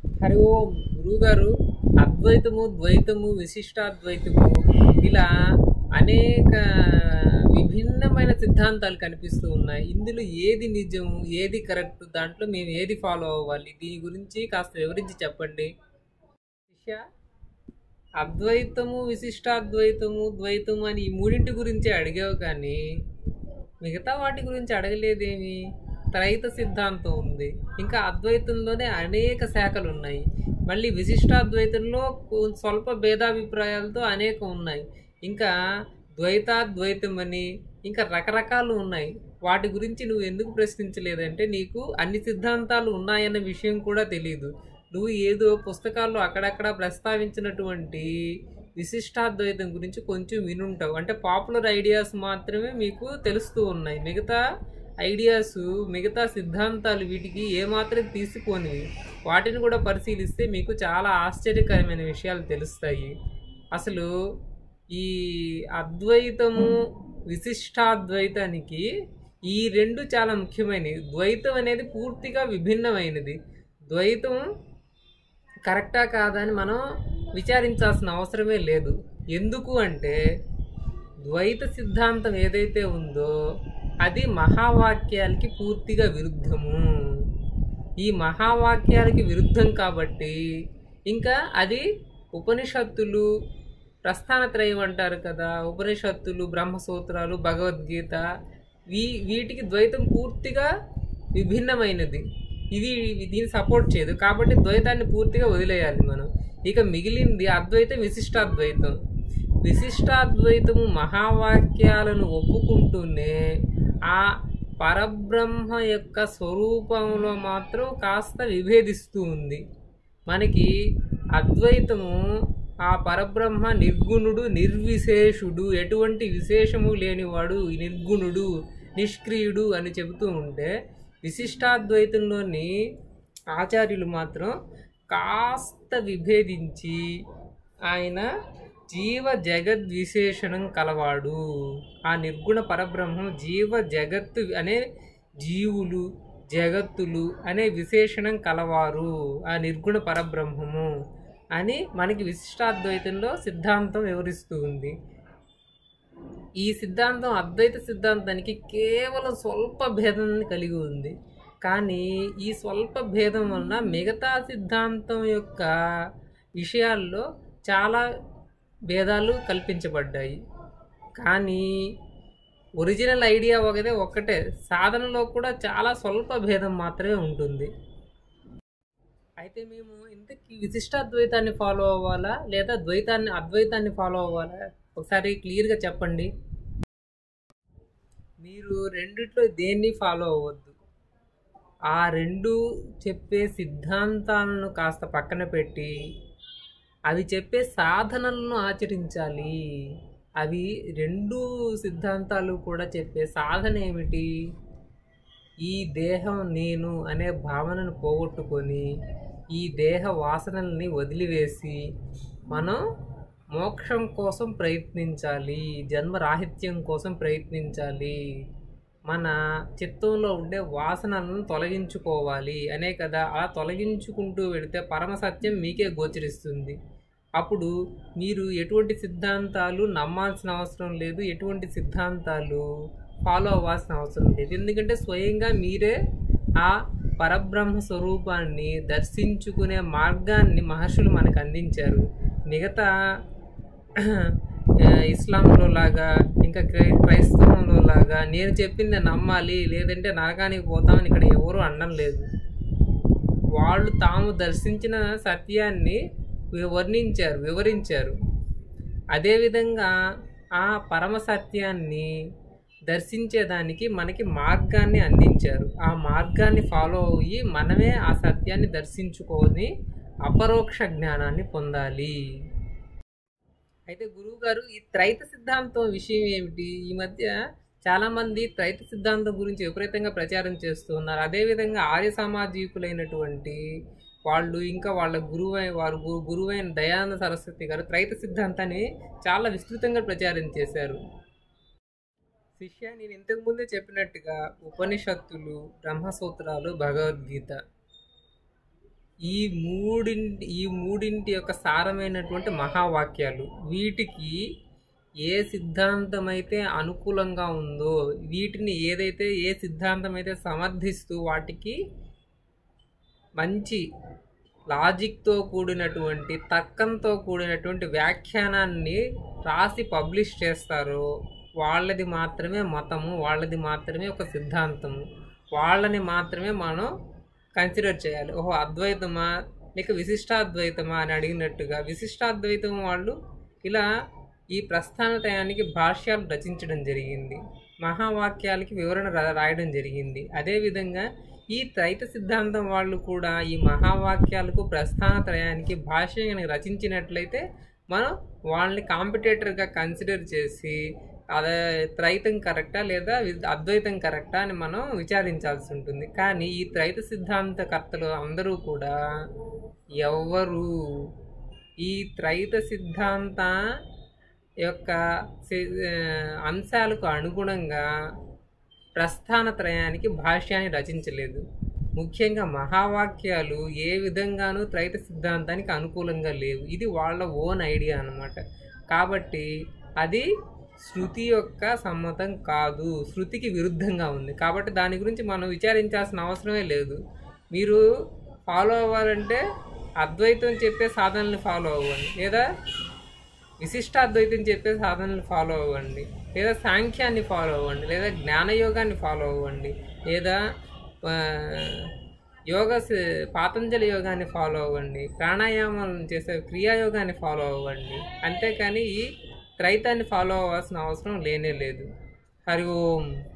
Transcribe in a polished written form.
హరి ఓం గురువుగారు. అద్వైతము, ద్వైతము, విశిష్టాద్వైతము ఇలా అనేక విభిన్నమైన సిద్ధాంతాలు కనిపిస్తూ ఉన్నాయి. ఇందులో ఏది నిజం, ఏది కరెక్ట్, దాంట్లో మేము ఏది ఫాలో అవ్వాలి, దీని గురించి కాస్త వివరించి చెప్పండి. శిష్య, అద్వైతము, విశిష్టాద్వైతము, ద్వైతము అని ఈ మూడింటి గురించే అడిగావు, కానీ మిగతా వాటి గురించి అడగలేదేమి? త్రైత సిద్ధాంతం ఉంది, ఇంకా అద్వైతంలోనే అనేక శాఖలు ఉన్నాయి, మళ్ళీ విశిష్టాద్వైతంలో స్వల్ప భేదాభిప్రాయాలతో అనేక ఉన్నాయి, ఇంకా ద్వైతాద్వైతం అని ఇంకా రకరకాలు ఉన్నాయి. వాటి గురించి నువ్వు ఎందుకు ప్రశ్నించలేదంటే నీకు అన్ని సిద్ధాంతాలు ఉన్నాయన్న విషయం కూడా తెలియదు. నువ్వు ఏదో పుస్తకాల్లో అక్కడక్కడ ప్రస్తావించినటువంటి విశిష్టాద్వైతం గురించి కొంచెం వినుంటావు. అంటే పాపులర్ ఐడియాస్ మాత్రమే మీకు తెలుస్తూ ఉన్నాయి. మిగతా ఐడియాస్, మిగతా సిద్ధాంతాలు వీటికి ఏమాత్రం తీసుకోనివి. వాటిని కూడా పరిశీలిస్తే మీకు చాలా ఆశ్చర్యకరమైన విషయాలు తెలుస్తాయి. అసలు ఈ అద్వైతము, విశిష్టాద్వైతానికి ఈ రెండు చాలా ముఖ్యమైనవి. ద్వైతం అనేది పూర్తిగా విభిన్నమైనది. ద్వైతం కరెక్టా కాదా అని మనం విచారించాల్సిన అవసరమే లేదు. ఎందుకు అంటే ద్వైత సిద్ధాంతం ఏదైతే ఉందో అది మహావాక్యాలకి పూర్తిగా విరుద్ధము. ఈ మహావాక్యాలకి విరుద్ధం కాబట్టి ఇంకా అది ఉపనిషత్తులు, ప్రస్థానత్రయం అంటారు కదా, ఉపనిషత్తులు, బ్రహ్మసూత్రాలు, భగవద్గీత, వీటికి ద్వైతం పూర్తిగా విభిన్నమైనది. ఇది దీన్ని సపోర్ట్ చేయదు. కాబట్టి ద్వైతాన్ని పూర్తిగా వదిలేయాలి మనం. ఇక మిగిలింది అద్వైతం, విశిష్టాద్వైతం. విశిష్టాద్వైతము మహావాక్యాలను ఒప్పుకుంటూనే ఆ పరబ్రహ్మ యొక్క స్వరూపంలో మాత్రం కాస్త విభేదిస్తూ ఉంది. మనకి అద్వైతము ఆ పరబ్రహ్మ నిర్గుణుడు, నిర్విశేషుడు, ఎటువంటి విశేషము లేనివాడు, నిర్గుణుడు, నిష్క్రియుడు అని చెబుతూ ఉంటే, విశిష్టాద్వైతంలోని ఆచార్యులు మాత్రం కాస్త విభేదించి ఆయన జీవ జగద్ విశేషణం కలవాడు. ఆ నిర్గుణ పరబ్రహ్మం జీవ జగత్తు అనే జీవులు, జగత్తులు అనే విశేషణం కలవారు ఆ నిర్గుణ పరబ్రహ్మము అని మనకి విశిష్టాద్వైతంలో సిద్ధాంతం వివరిస్తూ ఉంది. ఈ సిద్ధాంతం అద్వైత సిద్ధాంతానికి కేవలం స్వల్ప భేదాన్ని కలిగి ఉంది. కానీ ఈ స్వల్ప భేదం వలన మిగతా సిద్ధాంతం యొక్క విషయాల్లో చాలా భేదాలు కల్పించబడ్డాయి. కానీ ఒరిజినల్ ఐడియా ఒక్కటే, సాధనలో కూడా చాలా స్వల్ప భేదం మాత్రమే ఉంటుంది. అయితే మేము ఇంతకీ విశిష్టాద్వైతాన్ని ఫాలో అవ్వాలా లేదా అద్వైతాన్ని ఫాలో అవ్వాలా? ఒకసారి క్లియర్గా చెప్పండి. మీరు రెండిట్లో దేన్ని ఫాలో అవ్వద్దు. ఆ రెండు చెప్పే సిద్ధాంతాలను కాస్త పక్కన పెట్టి అవి చెప్పే సాధనలను ఆచరించాలి. అవి రెండు సిద్ధాంతాలు కూడా చెప్పే సాధన ఏమిటి? ఈ దేహం నేను అనే భావనను పోగొట్టుకొని ఈ దేహ వాసనల్ని వదిలివేసి మనం మోక్షం కోసం ప్రయత్నించాలి, జన్మరాహిత్యం కోసం ప్రయత్నించాలి, మన చిత్తంలో ఉండే వాసనలను తొలగించుకోవాలి అనే కదా. అలా తొలగించుకుంటూ వెళితే పరమసత్యం మీకే గోచరిస్తుంది. అప్పుడు మీరు ఎటువంటి సిద్ధాంతాలు నమ్మాల్సిన అవసరం లేదు, ఎటువంటి సిద్ధాంతాలు ఫాలో అవ్వాల్సిన అవసరం లేదు. ఎందుకంటే స్వయంగా మీరే ఆ పరబ్రహ్మ స్వరూపాన్ని దర్శించుకునే మార్గాన్ని మహర్షులు మనకు అందించారు. మిగతా ఇస్లాంలో లాగా ఇంకా క్రైస్తవంలో లాగా నేను చెప్పింది నమ్మాలి లేదంటే నరకానికి పోతామని ఇక్కడ ఎవరు అనడం లేదు. వాళ్ళు తాము దర్శించిన సత్యాన్ని వివరించారు. అదేవిధంగా ఆ పరమ సత్యాన్ని దర్శించేదానికి మనకి మార్గాన్ని అందించారు. ఆ మార్గాన్ని ఫాలో అయ్యి మనమే ఆ సత్యాన్ని దర్శించుకొని అపరోక్ష జ్ఞానాన్ని పొందాలి. అయితే గురువుగారు, ఈ త్రైత సిద్ధాంతం విషయం ఏమిటి? ఈ మధ్య చాలామంది త్రైత సిద్ధాంతం గురించి విపరీతంగా ప్రచారం చేస్తూ ఉన్నారు. అదేవిధంగా ఆర్య సామాజికులైనటువంటి వాళ్ళు, ఇంకా వాళ్ళ గురువైన దయానంద సరస్వతి గారు త్రైత సిద్ధాంతాన్ని చాలా విస్తృతంగా ప్రచారం చేశారు. శిష్య, నేను ఇంతకుముందే చెప్పినట్టుగా ఉపనిషత్తులు, బ్రహ్మసూత్రాలు, భగవద్గీత ఈ మూడింటి యొక్క సారమైనటువంటి మహావాక్యాలు. వీటికి ఏ సిద్ధాంతం అయితే అనుకూలంగా ఉందో, వీటిని ఏ సిద్ధాంతం అయితే సమర్థిస్తూ వాటికి మంచి లాజిక్తో కూడినటువంటి, తర్కంతో కూడినటువంటి వ్యాఖ్యానాన్ని రాసి పబ్లిష్ చేస్తారో వాళ్ళది మాత్రమే మతము, వాళ్ళది మాత్రమే ఒక సిద్ధాంతము, వాళ్ళని మాత్రమే మనం కన్సిడర్ చేయాలి. ఓహో అద్వైతమా లేక విశిష్టాద్వైతమా అని అడిగినట్టుగా విశిష్టాద్వైతం వాళ్ళు ఇలా ఈ ప్రస్థానత్రయానికి భాష్యాలు రచించడం జరిగింది, మహావాక్యాలకి వివరణ రాయడం జరిగింది. అదేవిధంగా ఈ త్రైత సిద్ధాంతం వాళ్ళు కూడా ఈ మహావాక్యాలకు ప్రస్థానత్రయానికి భాష్యాన్ని రచించినట్లయితే మనం వాళ్ళని కాంపిటేటర్గా కన్సిడర్ చేసి అదే త్రైతం కరెక్టా లేదా అద్వైతం కరెక్టా అని మనం విచారించాల్సి ఉంటుంది. కానీ ఈ త్రైత సిద్ధాంతకర్తలు అందరూ కూడా ఎవరు ఈ త్రైత సిద్ధాంత యొక్క అంశాలకు అనుగుణంగా ప్రస్థానత్రయానికి భాష్యాన్ని రచించలేదు. ముఖ్యంగా మహావాక్యాలు ఏ విధంగానూ త్రైత సిద్ధాంతానికి అనుకూలంగా లేవు. ఇది వాళ్ళ ఓన్ ఐడియా అన్నమాట. కాబట్టి అది శృతి యొక్క సమ్మతం కాదు, శృతికి విరుద్ధంగా ఉంది. కాబట్టి దాని గురించి మనం విచారించాల్సిన అవసరమే లేదు. మీరు ఫాలో అవ్వాలంటే అద్వైతం చెప్పే సాధనల్ని ఫాలో అవ్వండి, లేదా విశిష్టాద్వైతం చెప్పే సాధనలు ఫాలో అవ్వండి, లేదా సాంఖ్యాన్ని ఫాలో అవ్వండి, లేదా జ్ఞానయోగాన్ని ఫాలో అవ్వండి, లేదా పాతంజలి యోగాన్ని ఫాలో అవ్వండి, ప్రాణాయామాలను చేసే క్రియాయోగాన్ని ఫాలో అవ్వండి. అంతేకాని ఈ త్రైతాన్ని ఫాలో అవ్వాల్సిన అవసరం లేనే లేదు. హరి ఓం.